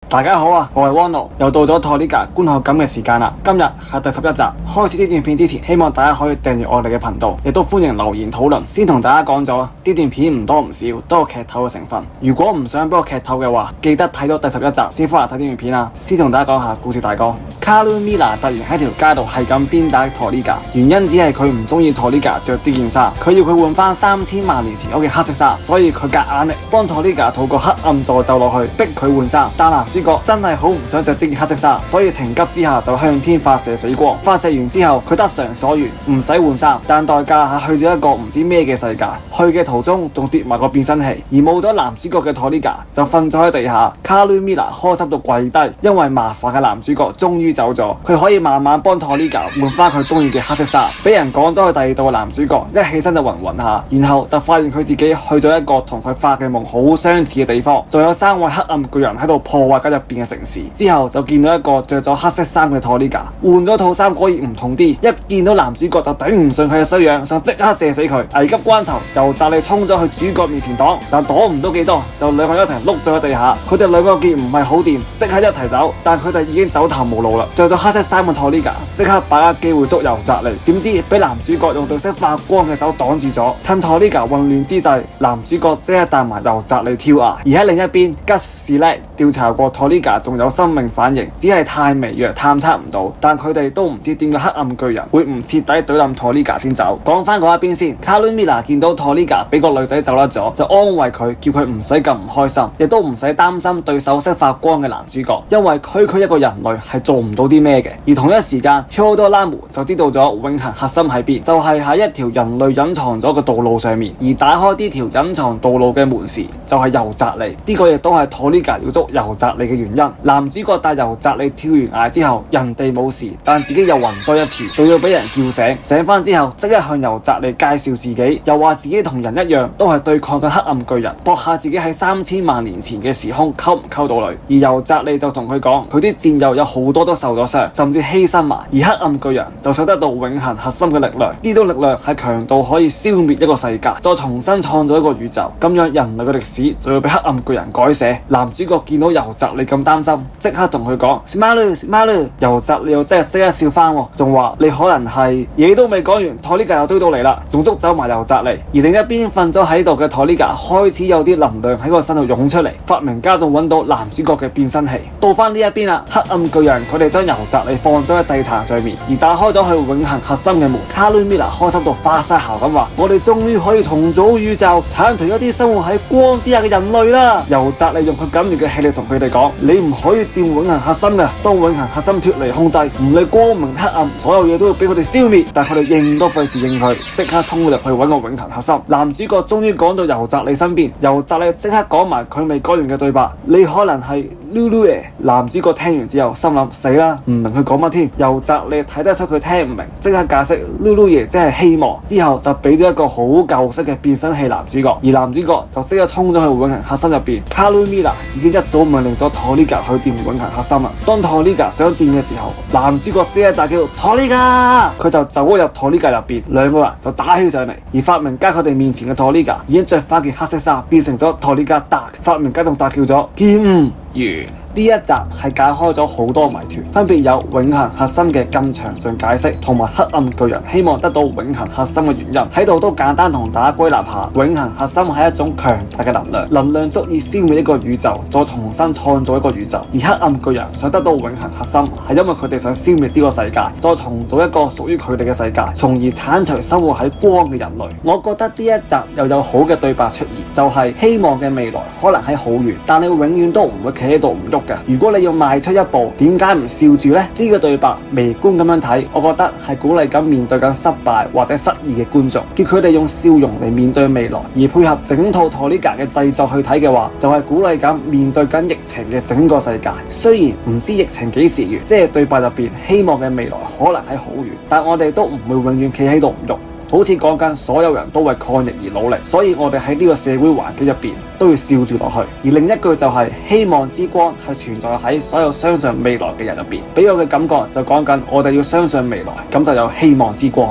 大家好啊，我係 Wano，又到咗 Toliga 觀後感嘅時間啦。今日係第11集。開始呢段片之前，希望大家可以訂閱我哋嘅頻道，亦都歡迎留言討論。先同大家講咗，呢段片唔多唔少都有劇透嘅成分。如果唔想俾我劇透嘅話，記得睇到第11集先翻嚟睇呢段片啊。先同大家講下故事大綱。卡魯米拉突然喺條街度係咁鞭打 Toliga， 原因只係佢唔中意 Toliga 着呢件衫，佢要佢換翻3000萬年前嗰件黑色衫，所以佢夾硬力幫 Toliga 套個黑暗詛咒落去，逼佢換衫。但男主角真係好唔想着呢件黑色衫，所以情急之下就向天發射死光。發射完之後，佢得償所願，唔使換衫，但代價係去咗一個唔知咩嘅世界。去嘅途中仲跌埋個變身器，而冇咗男主角嘅 Toliga 就瞓咗喺地下。卡魯米拉開心到跪低，因為麻煩嘅男主角終於走咗，佢可以慢慢幫 Toliga 換翻佢中意嘅黑色衫。俾人趕咗去第二度嘅男主角一起身就暈暈下，然後就發現佢自己去咗一個同佢發嘅夢好相似嘅地方，仲有3位黑暗巨人喺度破壞緊入邊嘅城市。之後就見到一個着咗黑色衫嘅 Toliga， 換咗套衫果然唔同啲。一見到男主角就頂唔順佢嘅衰樣，想即刻射死佢。危急關頭，由扎利衝咗去主角面前擋，但擋唔到幾多，就兩個一齊碌咗喺地下。佢哋兩個見唔係好掂，即刻一齊走，但佢哋已經走投無路啦。着咗黑色衫嘅 Toliga 即刻把握機會捉油扎利，點知俾男主角用對識發光嘅手擋住咗。趁 Toliga 混亂之際，男主角即刻帶埋油扎利跳崖。而喺另一邊，吉士叻調查過 Toliga 仲有生命反應，只係太微弱，探測唔到。但佢哋都唔知點解黑暗巨人會唔徹底懟冧 Toliga 先走。講翻嗰一邊先，卡魯米拉見到 Toliga 俾個女仔走甩咗，就安慰佢，叫佢唔使咁唔開心，亦都唔使擔心對手識發光嘅男主角，因為區一個人類係做唔到啲咩嘅。而同一時間 Hyodo 拉姆就知道咗永恆核心喺邊，就係喺一條人類隱藏咗嘅道路上面。而打開呢條隱藏道路嘅門匙就係油澤利，呢個亦都係 Toliga 要捉油澤利嘅原因。男主角帶油澤利跳完崖之後，人哋冇事，但自己又暈多一次，仲要俾人叫醒。醒翻之後，即刻向油澤利介紹自己，又話自己同人一樣，都係對抗緊黑暗巨人，搏下自己喺3000萬年前嘅時空溝唔溝到女。而油澤利就同佢講，佢啲戰友有好多都受咗傷，甚至犧牲埋。而黑暗巨人就想得到永恆核心嘅力量，呢種力量係強到可以消滅一個世界，再重新創造一個宇宙。咁樣人類嘅歷史就要俾黑暗巨人改寫。男主角見到油澤利咁擔心，即刻同佢講 Smalu，油澤利又即刻笑翻，仲話你可能係嘢都未講完，Toliga又追到嚟啦，仲捉走埋油澤利。而另一邊瞓咗喺度嘅 Toliga開始有啲能量喺個身度湧出嚟，發明家仲揾到男主角嘅變身器。到翻呢一邊啦，黑暗巨人佢哋將油澤利放咗喺祭壇上面，而打開咗佢永恆核心嘅門。卡魯米拉開心到發晒姣咁話：我哋終於可以重組宇宙，剷除一啲生活喺光之下嘅人類啦！油澤利用佢緊要嘅氣力同佢哋講：你唔可以掂永恆核心嘅，當永恆核心脫離控制，唔理光明黑暗，所有嘢都要俾佢哋消滅。但佢哋應都費事應佢，即刻衝入去揾個永恆核心。男主角終於趕到油澤利身邊，油澤利即刻講埋佢未講完嘅對白：你可能係 Lulu 耶。男主角聽完之後心諗：死啦，唔明佢講乜添。油澤利睇得出佢聽唔明，即刻解釋 Lulu 耶即係希望。之後就俾咗一個好舊式嘅變身器男主角，而男主角就即刻衝咗去永恆核心入邊。卡魯米拉已經一早命令咗 Toliga 去掂永恆核心啦。當 Toliga 想掂嘅時候，男主角即刻大叫 Toliga， 佢就走咗入 Toliga 入邊，兩個人就打起上嚟。而發明家佢哋面前嘅 Toliga 已經着翻件黑色衫，變成咗 Toliga Dark。發明家仲大叫咗劍完。呢一集係解開咗好多謎團，分別有永恆核心嘅更詳盡解釋，同埋黑暗巨人希望得到永恆核心嘅原因。喺度都簡單同大家歸納下，永恆核心係一種強大嘅能量，能量足以消滅一個宇宙，再重新創造一個宇宙。而黑暗巨人想得到永恆核心，係因為佢哋想消滅呢個世界，再重組一個屬於佢哋嘅世界，從而剷除生活喺光嘅人類。我覺得呢一集又有好嘅對白出現，就係希望嘅未來可能喺好遠，但你永遠都唔會企喺度唔喐。如果你要邁出一步，點解唔笑住呢？呢個對白微觀咁樣睇，我覺得係鼓勵緊面對緊失敗或者失意嘅觀眾，叫佢哋用笑容嚟面對未來。而配合整套 Toliga 嘅製作去睇嘅話，就係鼓勵緊面對緊疫情嘅整個世界。雖然唔知疫情幾時完，即係對白入邊希望嘅未來可能喺好遠，但我哋都唔會永遠企喺度唔喐。好似講緊所有人都為抗疫而努力，所以我哋喺呢個社會環境入邊都要笑住落去。而另一句就係希望之光係存在喺所有相信未來嘅人入邊，俾我嘅感覺就講緊我哋要相信未來，咁就有希望之光啦。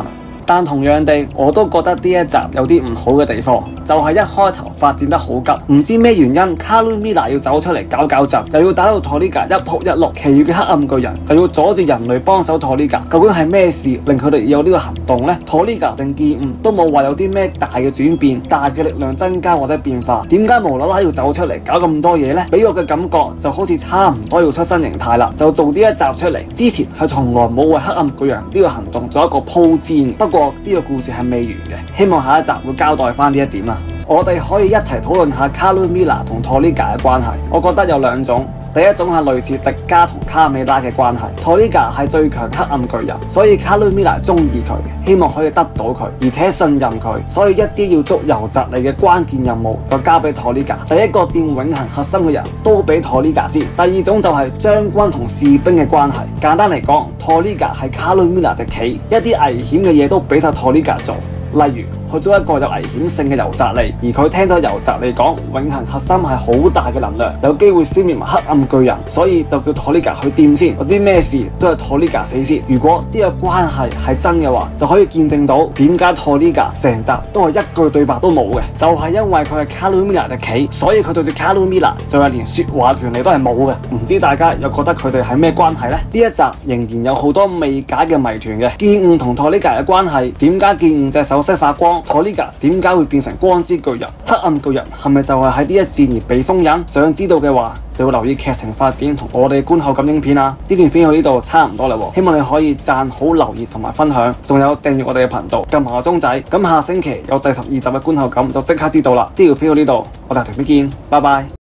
但同樣地，我都覺得呢一集有啲唔好嘅地方，就係一開頭發展得好急，唔知咩原因，卡魯米娜要走出嚟搞震，又要打到托利加一仆一碌，其餘嘅黑暗巨人又要阻住人類幫手托利加，究竟係咩事令佢哋有呢個行動呢？托利加定劍悟都冇話有啲咩大嘅轉變、大嘅力量增加或者變化，點解無啦啦要走出嚟搞咁多嘢呢？俾我嘅感覺就好似差唔多要出新形態啦，就做呢一集出嚟。之前係從來冇為黑暗巨人呢個行動做一個鋪墊，不過呢個故事係未完嘅，希望下一集會交代翻呢一點啦。我哋可以一齊討論下卡魯米娜同托利加嘅關係，我覺得有兩種。第一種係類似迪迦同卡美拉嘅關係，托利加係最強黑暗巨人，所以卡魯米娜中意佢，希望可以得到佢，而且信任佢，所以一啲要捉尤澤利嘅關鍵任務就交俾托利加。第一個掂永恆核心嘅人都俾托利加先。第二種就係將軍同士兵嘅關係，簡單嚟講，托利加係卡魯米娜隻棋，一啲危險嘅嘢都俾晒托利加做。例如去做一個有危險性嘅尤澤利，而佢聽咗尤澤利講永恆核心係好大嘅能量，有機會消滅埋黑暗巨人，所以就叫托利加去掂先，有啲咩事都係托利加死先。如果呢個關係係真嘅話，就可以見證到點解托利加成集都係一句對白都冇嘅，就係因為佢係卡魯米娜隻棋，所以佢對住卡魯米娜就係連說話權利都係冇嘅。唔知大家又覺得佢哋係咩關係呢？呢一集仍然有好多未解嘅謎團嘅，劍悟同托利加嘅關係，點解劍悟隻手識發光？托利加點解會變成光之巨人？黑暗巨人係咪就係喺呢一戰而被封印？想知道嘅話，就要留意劇情發展同我哋觀後感影片啊！呢段片去呢度差唔多啦，希望你可以讚好、留言同埋分享，仲有訂閱我哋嘅頻道，撳埋個鐘仔。咁下星期有第12集嘅觀後感就即刻知道啦！呢條片去呢度，我哋下條片見，拜拜。